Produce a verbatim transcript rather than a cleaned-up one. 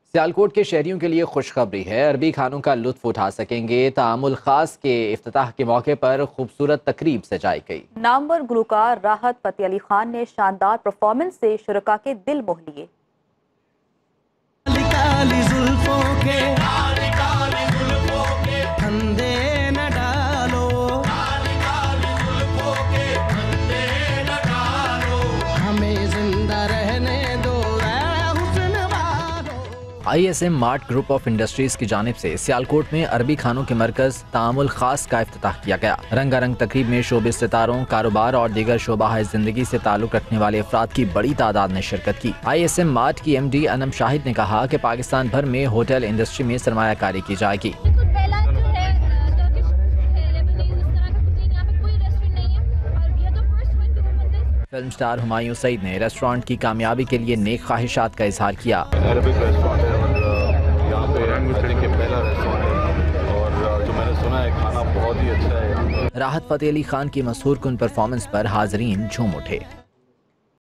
सियालकोट के शहरियों के लिए खुशखबरी है। अरबी खानों का लुत्फ उठा सकेंगे। तामुल खास के इफ्तिताह के मौके पर खूबसूरत तकरीब सजाई गई। नामवर गुलकार राहत फतेह अली खान ने शानदार परफॉर्मेंस से शुरका के दिल मोह लिए। I S M mart group of industries की जानिब से सियालकोट में अरबी खानों के मरकज तामुल खास का इफ्तिताह किया गया। रंगारंग तकरीब में शोबिस सितारों, कारोबार और दीगर शोबा जिंदगी से ताल्लुक रखने वाले अफराद की बड़ी तादाद ने शिरकत की। आई एस एम मार्ट की एम डी अनम शाहिद ने कहा कि पाकिस्तान भर में होटल इंडस्ट्री में सरमायाकारी की जाएगी। फिल्म स्टार हुमायूं सईद ने रेस्टोरेंट की कामयाबी के लिए नेक ख्वाहिशात का इजहार किया। अरबिक रेस्टोरेंट है और यहाँ पे के पहला रेस्टोरेंट है और जो मैंने सुना है खाना बहुत ही अच्छा है। राहत फतेह अली खान की मशहूर कुन परफॉर्मेंस पर हाजरीन झूम उठे।